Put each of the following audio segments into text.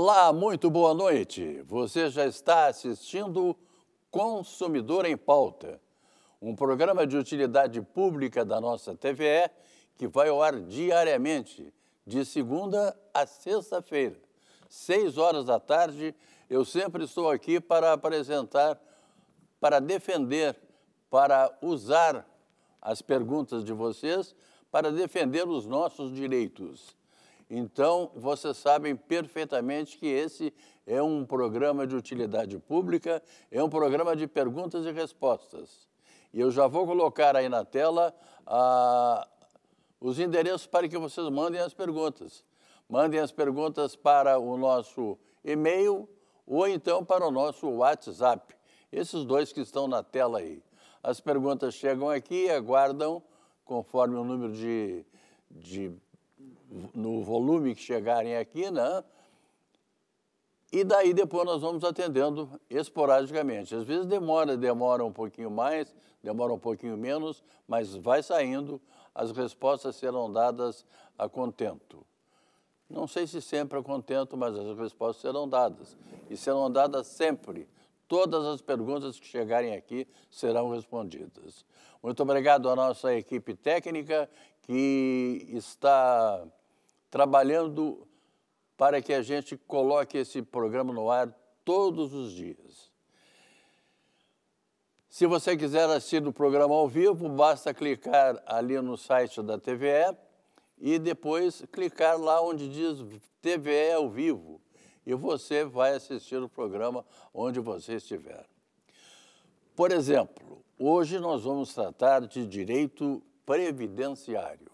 Olá, muito boa noite. Você já está assistindo Consumidor em Pauta, um programa de utilidade pública da nossa TVE que vai ao ar diariamente, de segunda a sexta-feira, 6 horas da tarde. Eu sempre estou aqui para apresentar, para defender, para usar as perguntas de vocês, para defender os nossos direitos. Então, vocês sabem perfeitamente que esse é um programa de utilidade pública, é um programa de perguntas e respostas. E eu já vou colocar aí na tela os endereços para que vocês mandem as perguntas. Mandem as perguntas para o nosso e-mail ou então para o nosso WhatsApp. Esses dois que estão na tela aí. As perguntas chegam aqui e aguardam, conforme o número no volume que chegarem aqui, né? E daí depois nós vamos atendendo esporadicamente. Às vezes demora um pouquinho mais, demora um pouquinho menos, mas vai saindo, as respostas serão dadas a contento. Não sei se sempre a contento, mas as respostas serão dadas. E serão dadas sempre. Todas as perguntas que chegarem aqui serão respondidas. Muito obrigado à nossa equipe técnica que está trabalhando para que a gente coloque esse programa no ar todos os dias. Se você quiser assistir o programa ao vivo, basta clicar ali no site da TVE e depois clicar lá onde diz TVE ao vivo. E você vai assistir o programa onde você estiver. Por exemplo, hoje nós vamos tratar de direito previdenciário.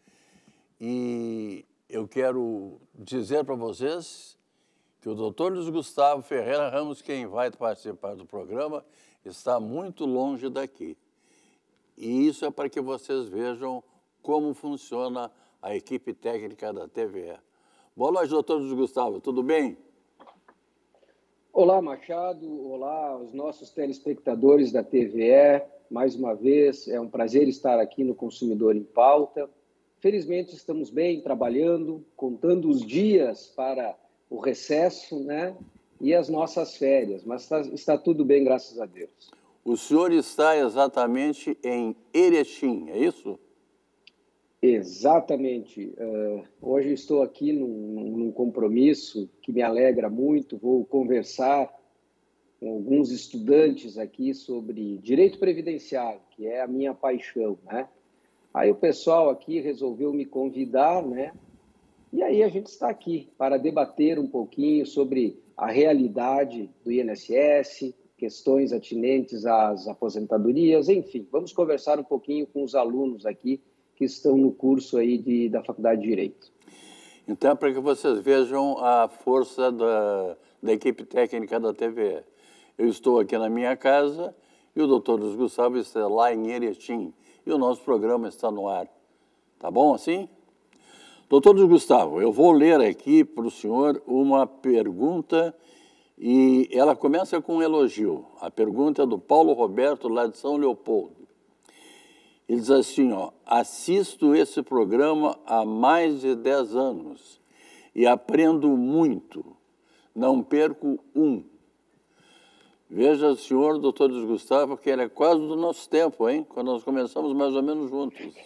E eu quero dizer para vocês que o Dr. Luiz Gustavo Ferreira Ramos, quem vai participar do programa, está muito longe daqui. E isso é para que vocês vejam como funciona a equipe técnica da TVE. Boa noite, doutor Luiz Gustavo, tudo bem? Olá, Machado, olá aos nossos telespectadores da TVE. Mais uma vez, é um prazer estar aqui no Consumidor em Pauta. Felizmente, estamos bem, trabalhando, contando os dias para o recesso, né? E as nossas férias, mas está tudo bem, graças a Deus. O senhor está exatamente em Erechim, é isso? Exatamente. Hoje estou aqui num compromisso que me alegra muito. Vou conversar com alguns estudantes aqui sobre direito previdenciário, que é a minha paixão, né? Aí o pessoal aqui resolveu me convidar, né? E aí a gente está aqui para debater um pouquinho sobre a realidade do INSS, questões atinentes às aposentadorias, enfim. Vamos conversar um pouquinho com os alunos aqui que estão no curso aí da Faculdade de Direito. Então, é para que vocês vejam a força da equipe técnica da TVE. Eu estou aqui na minha casa e o doutor Luiz Gustavo está lá em Erechim. E o nosso programa está no ar. Tá bom assim? Doutor Luiz Gustavo, eu vou ler aqui para o senhor uma pergunta e ela começa com um elogio. A pergunta é do Paulo Roberto, lá de São Leopoldo. Ele diz assim, ó, assisto esse programa há mais de 10 anos e aprendo muito, não perco um. Veja o senhor, doutor Luiz Gustavo, que ele é quase do nosso tempo, hein? Quando nós começamos mais ou menos juntos.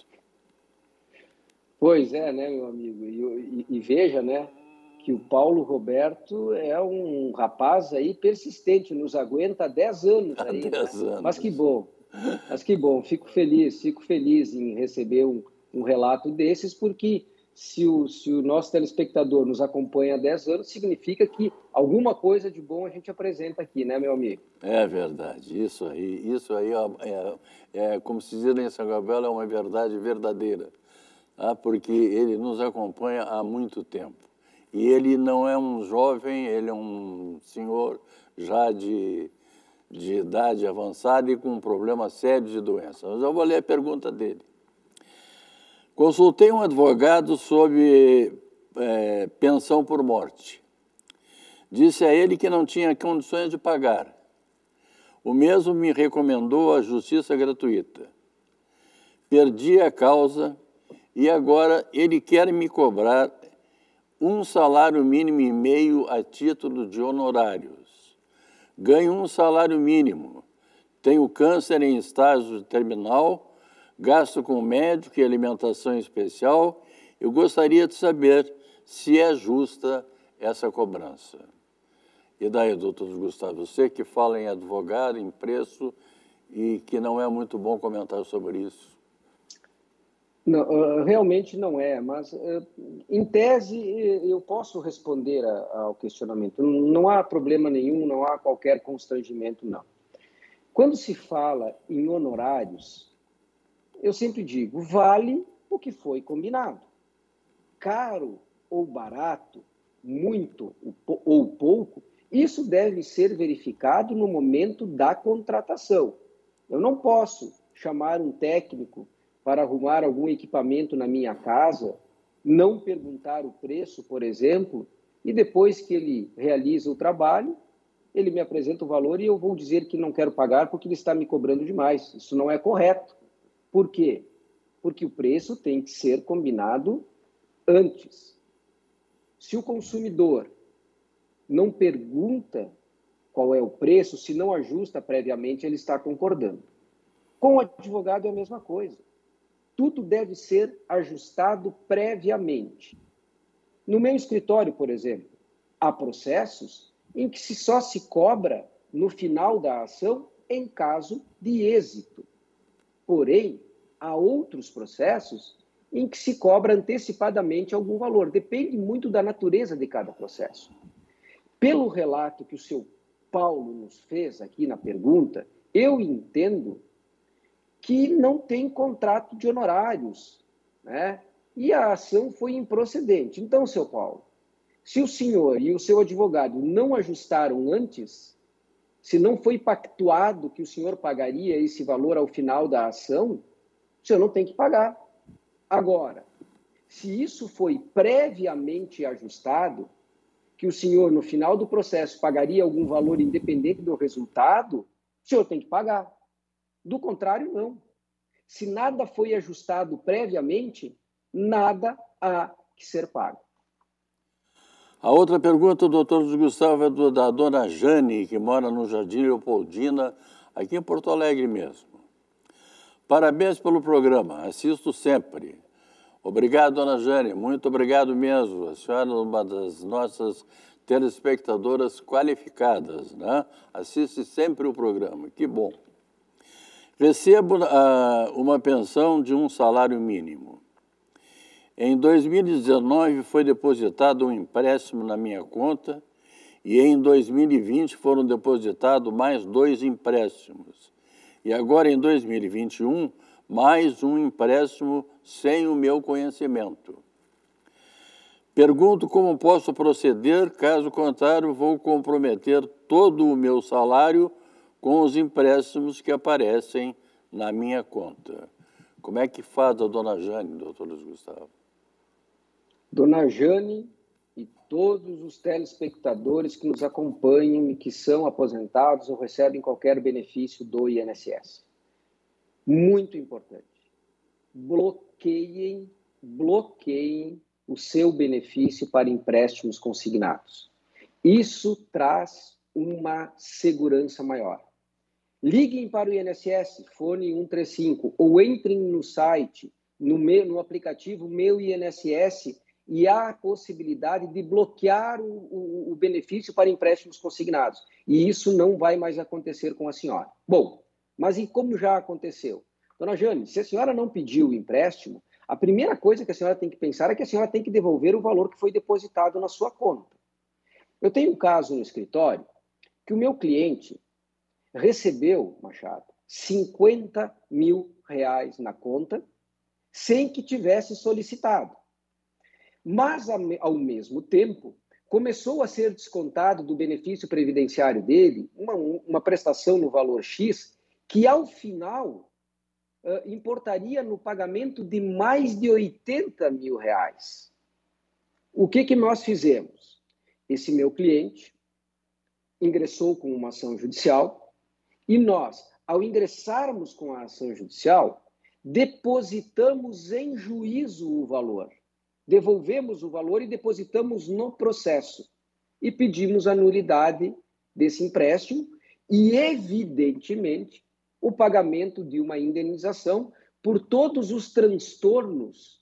Pois é, né, meu amigo? E veja, né, que o Paulo Roberto é um rapaz aí persistente, nos aguenta há 10 anos aí. Há 10 anos. Mas que bom, fico feliz em receber um relato desses, porque se o nosso telespectador nos acompanha há 10 anos, significa que alguma coisa de bom a gente apresenta aqui, né, meu amigo? É verdade, isso aí como se diz em São Gabriel, é uma verdade verdadeira, tá? Porque ele nos acompanha há muito tempo. E ele não é um jovem, ele é um senhor já de idade avançada e com um problema sério de doença. Mas eu vou ler a pergunta dele. Consultei um advogado sobre pensão por morte. Disse a ele que não tinha condições de pagar. O mesmo me recomendou a justiça gratuita. Perdi a causa e agora ele quer me cobrar um salário mínimo e meio a título de honorários. Ganho um salário mínimo. Tenho câncer em estágio terminal, gasto com médico e alimentação especial. Eu gostaria de saber se é justa essa cobrança. E daí, doutor Gustavo, você que fala em advogado, em preço, e que não é muito bom comentar sobre isso. Não, realmente não é, mas em tese eu posso responder ao questionamento. Não há problema nenhum, não há qualquer constrangimento, não. Quando se fala em honorários, eu sempre digo, vale o que foi combinado. Caro ou barato, muito ou pouco, isso deve ser verificado no momento da contratação. Eu não posso chamar um técnico para arrumar algum equipamento na minha casa, não perguntar o preço, por exemplo, e depois que ele realiza o trabalho, ele me apresenta o valor e eu vou dizer que não quero pagar porque ele está me cobrando demais. Isso não é correto. Por quê? Porque o preço tem que ser combinado antes. Se o consumidor não pergunta qual é o preço, se não ajusta previamente, ele está concordando. Com o advogado é a mesma coisa. Tudo deve ser ajustado previamente. No meu escritório, por exemplo, há processos em que só se cobra no final da ação em caso de êxito. Porém, há outros processos em que se cobra antecipadamente algum valor. Depende muito da natureza de cada processo. Pelo relato que o seu Paulo nos fez aqui na pergunta, eu entendo que não tem contrato de honorários, né? E a ação foi improcedente. Então, seu Paulo, se o senhor e o seu advogado não ajustaram antes, se não foi pactuado que o senhor pagaria esse valor ao final da ação, o senhor não tem que pagar. Agora, se isso foi previamente ajustado, que o senhor, no final do processo, pagaria algum valor independente do resultado, o senhor tem que pagar. Do contrário, não. Se nada foi ajustado previamente, nada há que ser pago. A outra pergunta, doutor Gustavo, é da dona Jane, que mora no Jardim Leopoldina, aqui em Porto Alegre mesmo. Parabéns pelo programa, assisto sempre. Obrigado, dona Jane, muito obrigado mesmo. A senhora é uma das nossas telespectadoras qualificadas, né? Assiste sempre o programa, que bom. Recebo uma pensão de um salário mínimo. Em 2019 foi depositado um empréstimo na minha conta e em 2020 foram depositados mais 2 empréstimos. E agora, em 2021, mais um empréstimo sem o meu conhecimento. Pergunto como posso proceder, caso contrário, vou comprometer todo o meu salário com os empréstimos que aparecem na minha conta. Como é que faz a dona Jane, doutor Luiz Gustavo? Dona Jane e todos os telespectadores que nos acompanham e que são aposentados ou recebem qualquer benefício do INSS. Muito importante. Bloqueiem o seu benefício para empréstimos consignados. Isso traz uma segurança maior. Liguem para o INSS, fone 135, ou entrem no site, no aplicativo Meu INSS, e há a possibilidade de bloquear o benefício para empréstimos consignados. E isso não vai mais acontecer com a senhora. Bom, mas e como já aconteceu? Dona Jane, se a senhora não pediu o empréstimo, a primeira coisa que a senhora tem que pensar é que a senhora tem que devolver o valor que foi depositado na sua conta. Eu tenho um caso no escritório que o meu cliente recebeu, Machado, R$50 mil na conta sem que tivesse solicitado. Mas, ao mesmo tempo, começou a ser descontado do benefício previdenciário dele uma prestação no valor X que, ao final, importaria no pagamento de mais de R$80 mil. O que nós fizemos? Esse meu cliente ingressou com uma ação judicial e nós, ao ingressarmos com a ação judicial, depositamos em juízo o valor. devolvemos o valor e depositamos no processo. E pedimos a nulidade desse empréstimo e, evidentemente, o pagamento de uma indenização por todos os transtornos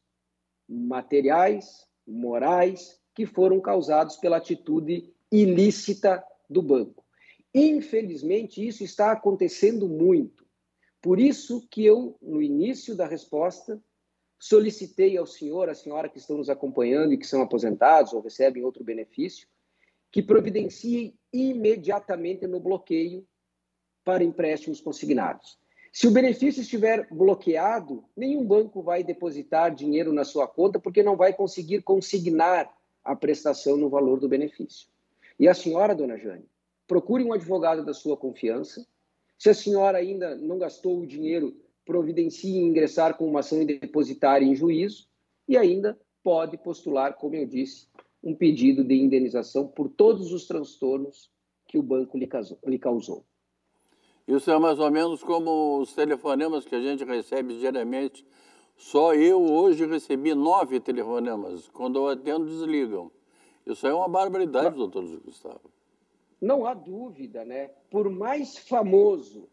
materiais, morais, que foram causados pela atitude ilícita do banco. Infelizmente, isso está acontecendo muito. Por isso que eu, no início da resposta, solicitei ao senhor, à senhora que estão nos acompanhando e que são aposentados ou recebem outro benefício, que providenciem imediatamente no bloqueio para empréstimos consignados. Se o benefício estiver bloqueado, nenhum banco vai depositar dinheiro na sua conta porque não vai conseguir consignar a prestação no valor do benefício. E a senhora, dona Jane, procure um advogado da sua confiança. Se a senhora ainda não gastou o dinheiro, providencie ingressar com uma ação depositária em juízo e ainda pode postular, como eu disse, um pedido de indenização por todos os transtornos que o banco lhe causou. Isso é mais ou menos como os telefonemas que a gente recebe diariamente. Só eu hoje recebi 9 telefonemas. Quando eu atendo, desligam. Isso é uma barbaridade, doutor Gustavo. Não há dúvida, né? Por mais famoso,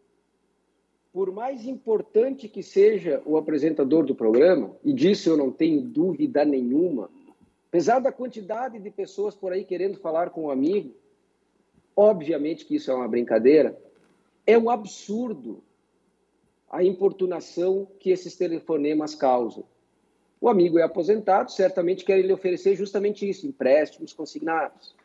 por mais importante que seja o apresentador do programa, e disso eu não tenho dúvida nenhuma, apesar da quantidade de pessoas por aí querendo falar com um amigo, obviamente que isso é uma brincadeira, é um absurdo a importunação que esses telefonemas causam. O amigo é aposentado, certamente quer lhe oferecer justamente isso, empréstimos consignados.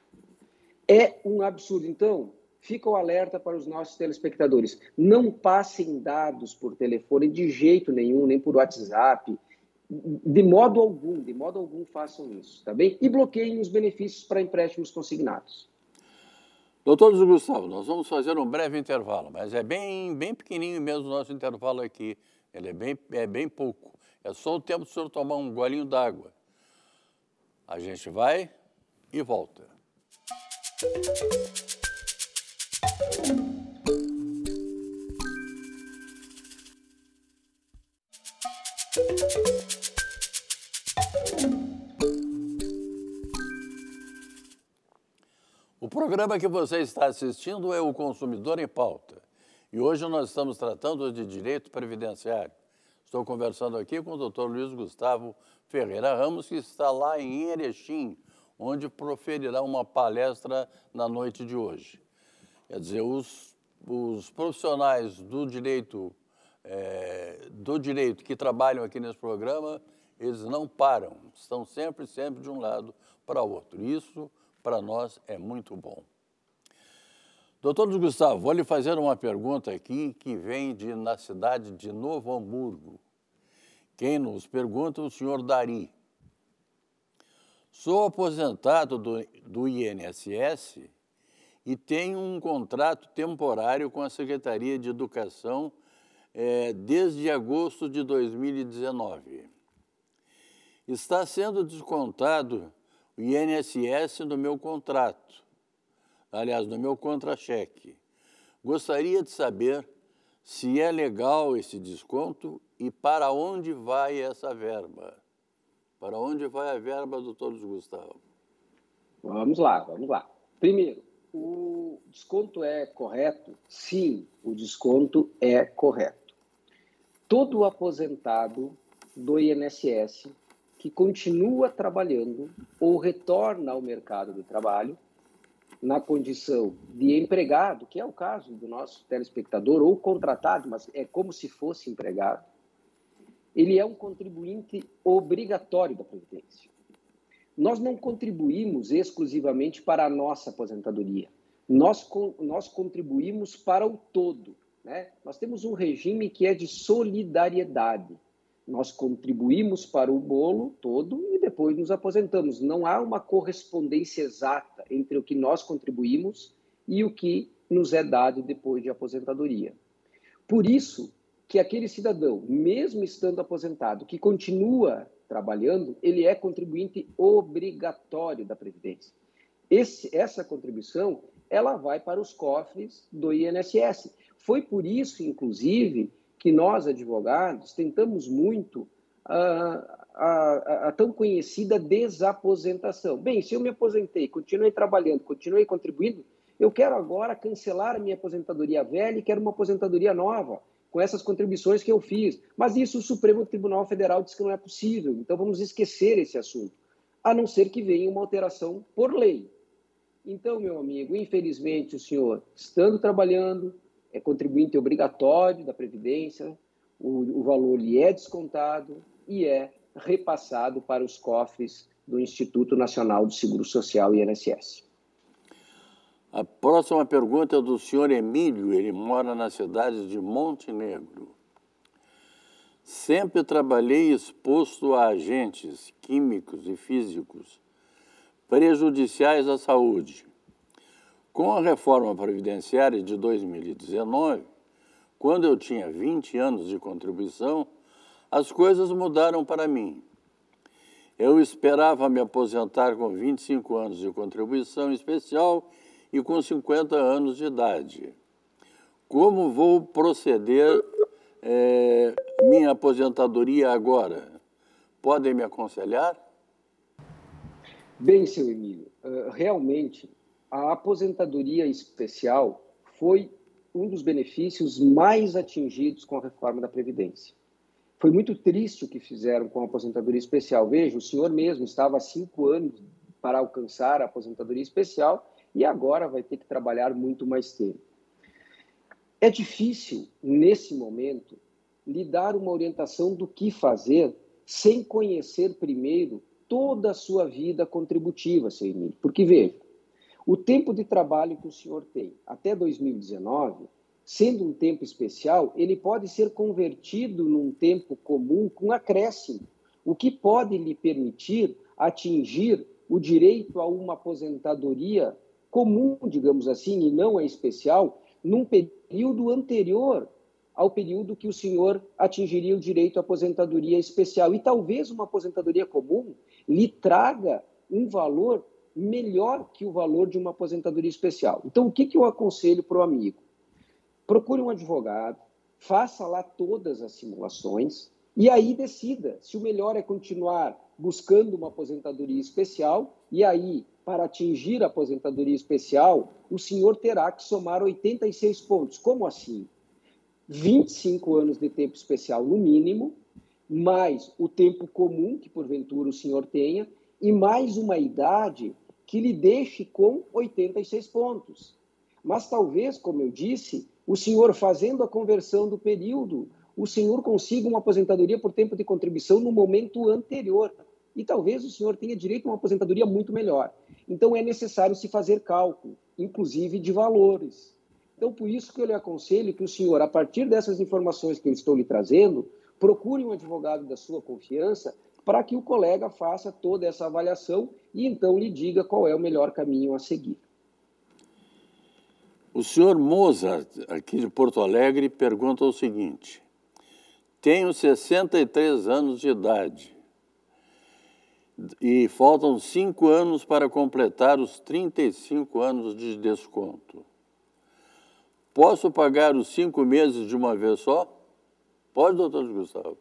É um absurdo. Então, fica o alerta para os nossos telespectadores. Não passem dados por telefone de jeito nenhum, nem por WhatsApp. De modo algum façam isso, tá bem? E bloqueiem os benefícios para empréstimos consignados. Doutor Luiz Gustavo, nós vamos fazer um breve intervalo, mas é bem pequenininho mesmo o nosso intervalo aqui. Ele é bem pouco. É só o tempo do senhor tomar um golinho d'água. A gente vai e volta. O programa que você está assistindo é o Consumidor em Pauta. E hoje nós estamos tratando de direito previdenciário. Estou conversando aqui com o Dr. Luiz Gustavo Ferreira Ramos, que está lá em Erechim, onde proferirá uma palestra na noite de hoje. Quer dizer, os profissionais do direito que trabalham aqui nesse programa, eles não param, estão sempre de um lado para o outro. Isso, para nós, é muito bom. Doutor Luiz Gustavo, vou lhe fazer uma pergunta aqui que vem na cidade de Novo Hamburgo. Quem nos pergunta é o senhor Dari. Sou aposentado do INSS e tenho um contrato temporário com a Secretaria de Educação desde agosto de 2019. Está sendo descontado o INSS no meu contrato, aliás, no meu contra-cheque. Gostaria de saber se é legal esse desconto e para onde vai essa verba. Para onde vai a verba, doutor Luiz Gustavo? Vamos lá. Primeiro, o desconto é correto? Sim, o desconto é correto. Todo aposentado do INSS que continua trabalhando ou retorna ao mercado de trabalho na condição de empregado, que é o caso do nosso telespectador, ou contratado, mas é como se fosse empregado, ele é um contribuinte obrigatório da Previdência. Nós não contribuímos exclusivamente para a nossa aposentadoria. Nós contribuímos para o todo, né? Nós temos um regime que é de solidariedade. Nós contribuímos para o bolo todo e depois nos aposentamos. Não há uma correspondência exata entre o que nós contribuímos e o que nos é dado depois de aposentadoria. Por isso que aquele cidadão, mesmo estando aposentado, que continua trabalhando, ele é contribuinte obrigatório da Previdência. Essa contribuição, ela vai para os cofres do INSS. Foi por isso, inclusive, que nós, advogados, tentamos muito a tão conhecida desaposentação. Bem, se eu me aposentei, continuei trabalhando, continuei contribuindo, eu quero agora cancelar a minha aposentadoria velha e quero uma aposentadoria nova, com essas contribuições que eu fiz. Mas isso o Supremo Tribunal Federal diz que não é possível, então vamos esquecer esse assunto, a não ser que venha uma alteração por lei. Então, meu amigo, infelizmente o senhor, estando trabalhando, é contribuinte obrigatório da Previdência, o valor lhe é descontado e é repassado para os cofres do Instituto Nacional do Seguro Social, INSS. A próxima pergunta é do senhor Emílio, ele mora na cidade de Montenegro. Sempre trabalhei exposto a agentes químicos e físicos prejudiciais à saúde. Com a reforma previdenciária de 2019, quando eu tinha 20 anos de contribuição, as coisas mudaram para mim. Eu esperava me aposentar com 25 anos de contribuição especial e com 50 anos de idade. Como vou proceder minha aposentadoria agora? Podem me aconselhar? Bem, seu Emílio, realmente a aposentadoria especial foi um dos benefícios mais atingidos com a reforma da Previdência. Foi muito triste o que fizeram com a aposentadoria especial. Veja, o senhor mesmo estava há 5 anos para alcançar a aposentadoria especial e agora vai ter que trabalhar muito mais tempo. É difícil, nesse momento, lhe dar uma orientação do que fazer sem conhecer primeiro toda a sua vida contributiva, seu Emílio. Porque, veja, o tempo de trabalho que o senhor tem até 2019, sendo um tempo especial, ele pode ser convertido num tempo comum com acréscimo, o que pode lhe permitir atingir o direito a uma aposentadoria comum, digamos assim, e não a especial, num período anterior ao período que o senhor atingiria o direito à aposentadoria especial. E talvez uma aposentadoria comum lhe traga um valor melhor que o valor de uma aposentadoria especial. Então, o que eu aconselho para o amigo? Procure um advogado, faça lá todas as simulações e aí decida se o melhor é continuar buscando uma aposentadoria especial e aí, para atingir a aposentadoria especial, o senhor terá que somar 86 pontos. Como assim? 25 anos de tempo especial no mínimo, mais o tempo comum que porventura o senhor tenha e mais uma idade que lhe deixe com 86 pontos. Mas talvez, como eu disse, o senhor fazendo a conversão do período, o senhor consiga uma aposentadoria por tempo de contribuição no momento anterior. E talvez o senhor tenha direito a uma aposentadoria muito melhor. Então é necessário se fazer cálculo, inclusive de valores. Então, por isso que eu lhe aconselho que o senhor, a partir dessas informações que eu estou lhe trazendo, procure um advogado da sua confiança para que o colega faça toda essa avaliação e então lhe diga qual é o melhor caminho a seguir. O senhor Mozart, aqui de Porto Alegre, pergunta o seguinte: tenho 63 anos de idade e faltam 5 anos para completar os 35 anos de desconto. Posso pagar os 5 meses de uma vez só? Pode, doutor Gustavo?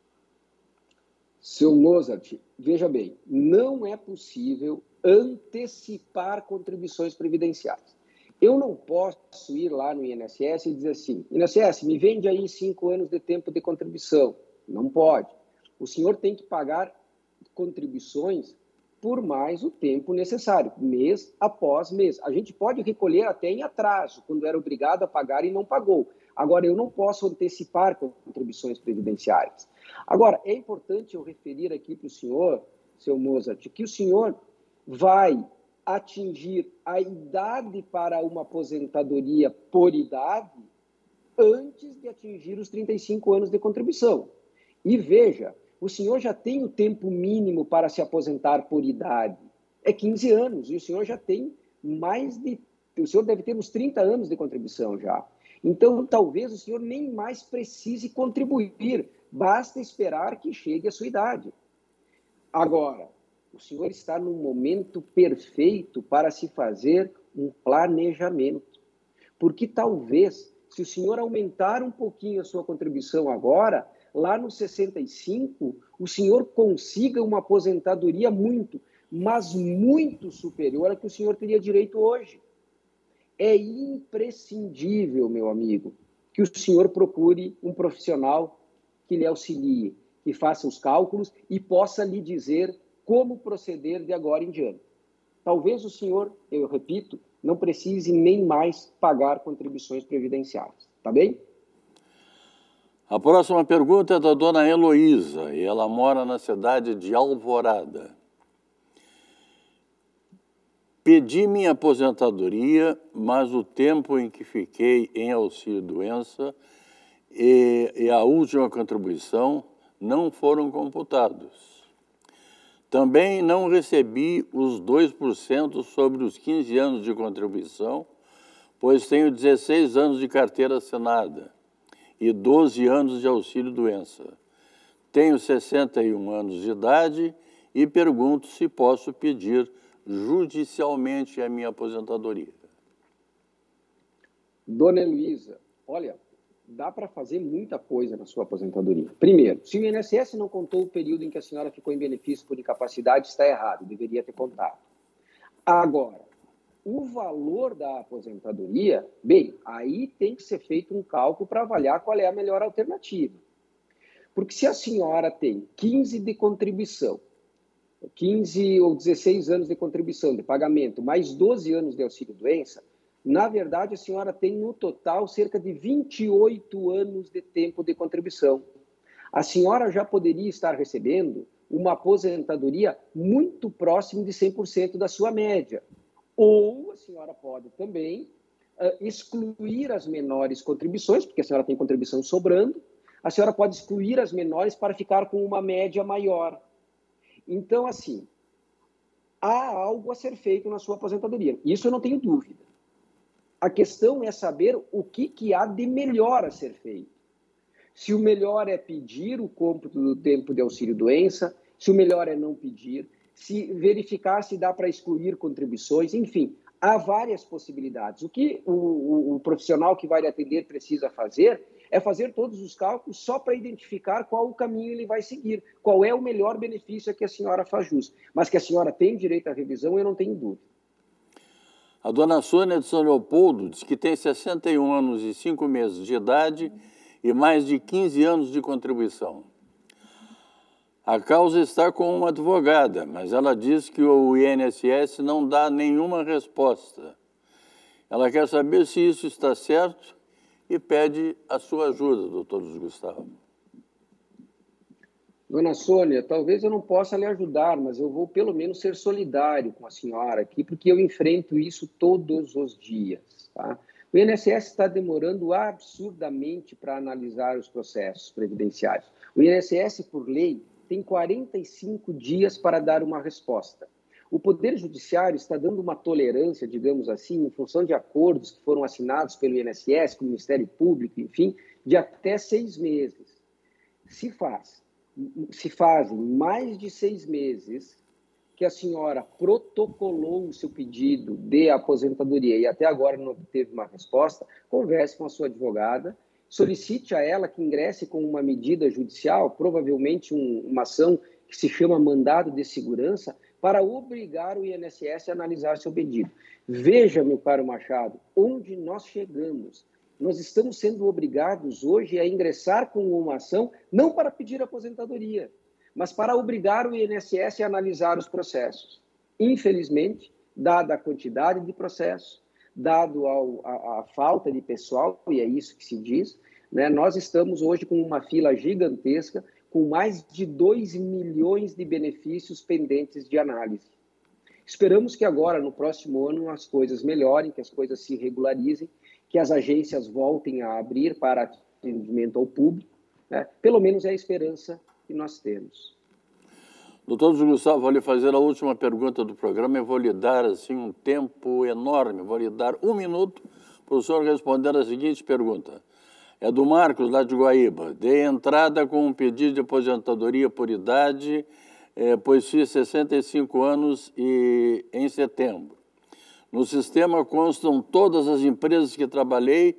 Seu Mozart, veja bem, não é possível antecipar contribuições previdenciárias. Eu não posso ir lá no INSS e dizer assim, INSS, me vende aí 5 anos de tempo de contribuição. Não pode. O senhor tem que pagar contribuições por mais o tempo necessário, mês após mês. A gente pode recolher até em atraso, quando era obrigado a pagar e não pagou. Agora, eu não posso antecipar contribuições previdenciárias. Agora, é importante eu referir aqui para o senhor, seu Mozart, que o senhor vai atingir a idade para uma aposentadoria por idade antes de atingir os 35 anos de contribuição. E veja, o senhor já tem o tempo mínimo para se aposentar por idade. É 15 anos, e o senhor já tem mais de... O senhor deve ter uns 30 anos de contribuição já. Então, talvez o senhor nem mais precise contribuir, basta esperar que chegue a sua idade. Agora, o senhor está num momento perfeito para se fazer um planejamento. Porque talvez, se o senhor aumentar um pouquinho a sua contribuição agora, lá nos 65, o senhor consiga uma aposentadoria mas muito superior à que o senhor teria direito hoje. É imprescindível, meu amigo, que o senhor procure um profissional que lhe auxilie, que faça os cálculos e possa lhe dizer como proceder de agora em diante. Talvez o senhor, eu repito, não precise nem mais pagar contribuições previdenciárias. Tá bem? A próxima pergunta é da dona Heloísa, e ela mora na cidade de Alvorada. Pedi minha aposentadoria, mas o tempo em que fiquei em auxílio-doença e a última contribuição não foram computados. Também não recebi os 2% sobre os 15 anos de contribuição, pois tenho 16 anos de carteira assinada e 12 anos de auxílio-doença. Tenho 61 anos de idade e pergunto se posso pedir judicialmente a minha aposentadoria. Dona Heloísa, olha, dá para fazer muita coisa na sua aposentadoria. Primeiro, se o INSS não contou o período em que a senhora ficou em benefício por incapacidade, está errado, deveria ter contado. Agora, o valor da aposentadoria, bem, aí tem que ser feito um cálculo para avaliar qual é a melhor alternativa. Porque se a senhora tem 15 de contribuição, 15 ou 16 anos de contribuição, de pagamento, mais 12 anos de auxílio-doença, na verdade, a senhora tem no total cerca de 28 anos de tempo de contribuição. A senhora já poderia estar recebendo uma aposentadoria muito próxima de 100% da sua média. Ou a senhora pode também excluir as menores contribuições, porque a senhora tem contribuição sobrando, a senhora pode excluir as menores para ficar com uma média maior. Então, assim, há algo a ser feito na sua aposentadoria. Isso eu não tenho dúvida. A questão é saber o que há de melhor a ser feito. Se o melhor é pedir o cômputo do tempo de auxílio-doença, se o melhor é não pedir, se verificar se dá para excluir contribuições, enfim, há várias possibilidades. O que o profissional que vai lhe atender precisa fazer é fazer todos os cálculos só para identificar qual o caminho ele vai seguir, qual é o melhor benefício a que a senhora faz jus. Mas que a senhora tem direito à revisão, eu não tenho dúvida. A dona Sônia de São Leopoldo diz que tem 61 anos e 5 meses de idade e mais de 15 anos de contribuição. A causa está com uma advogada, mas ela diz que o INSS não dá nenhuma resposta. Ela quer saber se isso está certo e pede a sua ajuda, doutor Luiz Gustavo. Dona Sônia, talvez eu não possa lhe ajudar, mas eu vou pelo menos ser solidário com a senhora aqui, porque eu enfrento isso todos os dias. Tá? O INSS está demorando absurdamente para analisar os processos previdenciários. O INSS, por lei, tem 45 dias para dar uma resposta. O Poder Judiciário está dando uma tolerância, digamos assim, em função de acordos que foram assinados pelo INSS, com o Ministério Público, enfim, de até 6 meses. Se fazem mais de 6 meses que a senhora protocolou o seu pedido de aposentadoria e até agora não obteve uma resposta, converse com a sua advogada, solicite a ela que ingresse com uma medida judicial, provavelmente uma ação que se chama mandado de segurança, para obrigar o INSS a analisar seu pedido. Veja, meu caro Machado, onde nós chegamos. Nós estamos sendo obrigados hoje a ingressar com uma ação, não para pedir aposentadoria, mas para obrigar o INSS a analisar os processos. Infelizmente, dada a quantidade de processos, dado a falta de pessoal, e é isso que se diz, né, nós estamos hoje com uma fila gigantesca, com mais de 2 milhões de benefícios pendentes de análise. Esperamos que agora, no próximo ano, as coisas melhorem, que as coisas se regularizem, que as agências voltem a abrir para atendimento ao público, né? Pelo menos é a esperança que nós temos. Doutor Gustavo, vou lhe fazer a última pergunta do programa e vou lhe dar assim, um tempo enorme, vou lhe dar 1 minuto para o senhor responder a seguinte pergunta. É do Marcos, lá de Guaíba. Dei entrada com um pedido de aposentadoria por idade, pois fiz 65 anos em setembro. No sistema constam todas as empresas que trabalhei,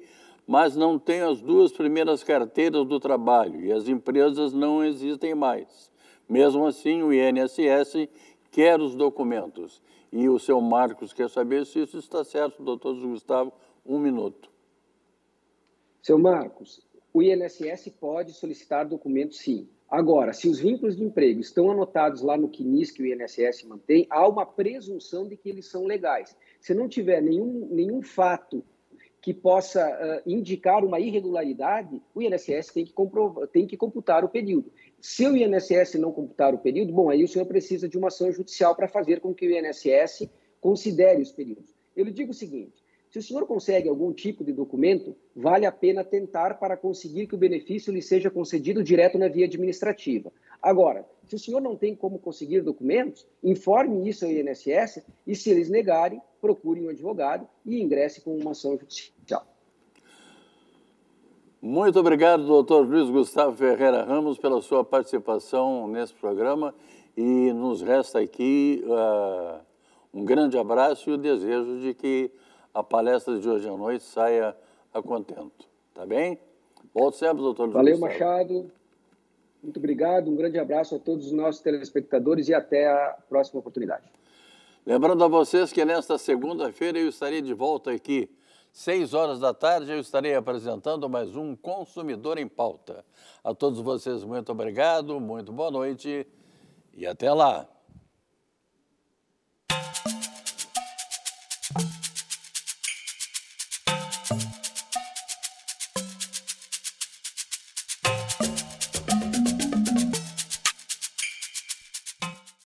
mas não tem as 2 primeiras carteiras do trabalho e as empresas não existem mais. Mesmo assim, o INSS quer os documentos. E o seu Marcos quer saber se isso está certo, doutor Gustavo. 1 minuto. Seu Marcos, o INSS pode solicitar documentos, sim. Agora, se os vínculos de emprego estão anotados lá no CNIS que o INSS mantém, há uma presunção de que eles são legais. Se não tiver nenhum fato que possa indicar uma irregularidade, o INSS tem que computar o período. Se o INSS não computar o período, bom, aí o senhor precisa de uma ação judicial para fazer com que o INSS considere os períodos. Eu lhe digo o seguinte, se o senhor consegue algum tipo de documento, vale a pena tentar para conseguir que o benefício lhe seja concedido direto na via administrativa. Agora, se o senhor não tem como conseguir documentos, informe isso ao INSS e, se eles negarem, procure um advogado e ingresse com uma ação judicial. Muito obrigado, doutor Luiz Gustavo Ferreira Ramos, pela sua participação nesse programa e nos resta aqui um grande abraço e o desejo de que a palestra de hoje à noite saia a contento. Tá bem? Volte sempre, doutor Luiz Valeu, Gustavo. Machado. Muito obrigado. Um grande abraço a todos os nossos telespectadores e até a próxima oportunidade. Lembrando a vocês que nesta segunda-feira eu estarei de volta aqui. 6 horas da tarde eu estarei apresentando mais um Consumidor em Pauta. A todos vocês, muito obrigado, muito boa noite e até lá.